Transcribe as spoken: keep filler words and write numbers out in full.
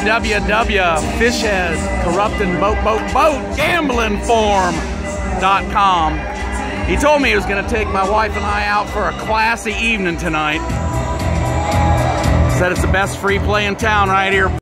w w w dot fishhead corrupting boat boat boat gambling form dot com. He told me he was going to take my wife and I out for a classy evening tonight. Said it's the best free play in town right here.